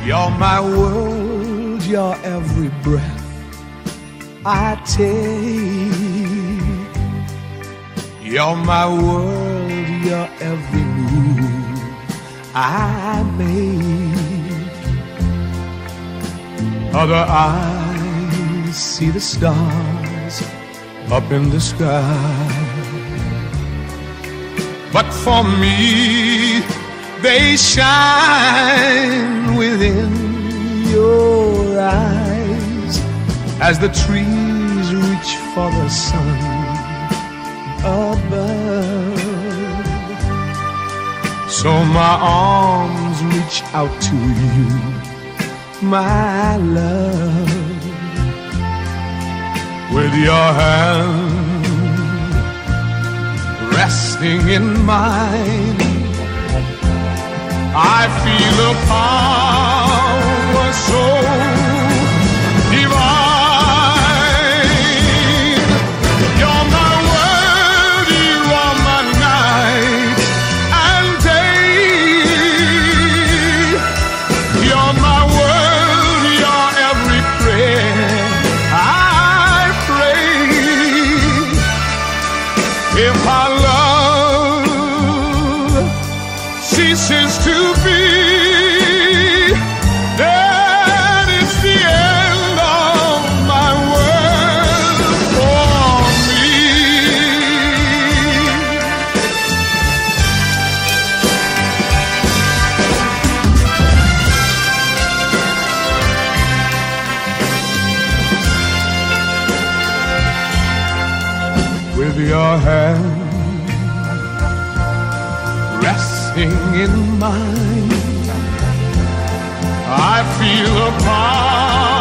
You're my world, your every breath I take. You're my world, your every move I make. Other eyes see the stars up in the sky, but for me they shine within your eyes as the trees reach for the sun above. So my arms reach out to you, my love, with your hand resting in mine. I feel a power so divine. You're my world, you are my night and day. You're my world, your every prayer I pray. If our love ceases to be, then it's the end of my world for me. With your hand resting in mine, I feel a power